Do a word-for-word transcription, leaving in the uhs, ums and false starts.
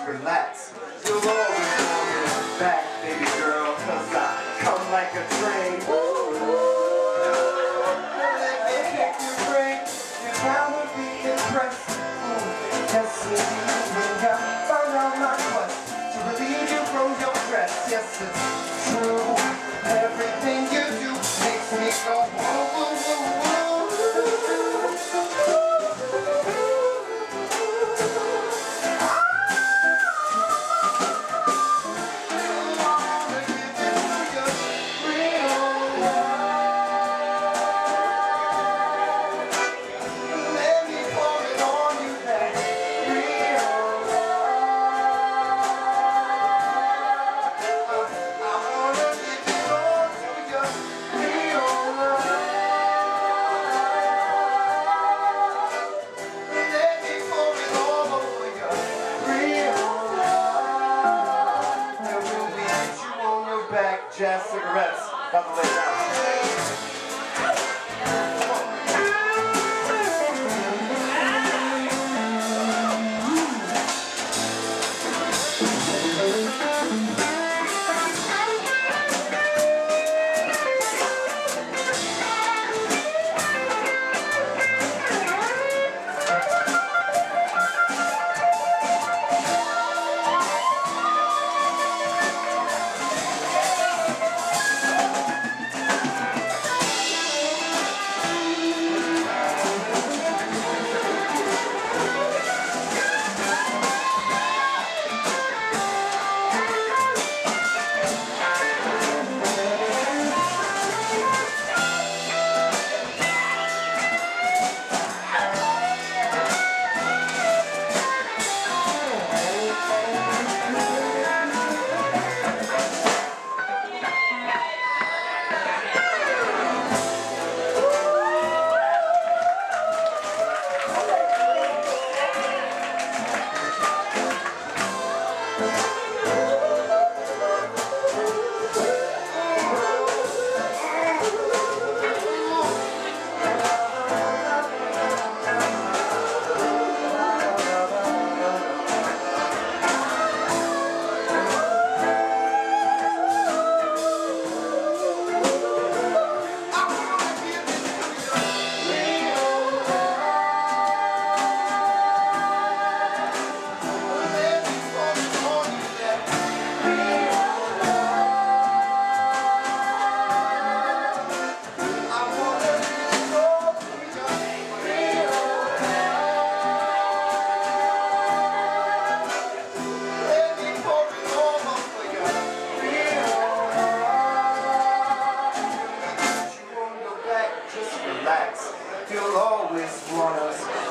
relax. You'll always want me back, baby girl, cause I come like a train. Let me pick your brain, you're bound to be impressed. Yes, indeed, when I found out my quest to relieve you from your stress. Yes, it's true, everything you do makes me go whoa, whoa, whoa, whoa. Jazz cigarettes, by the way now. You'll always want us.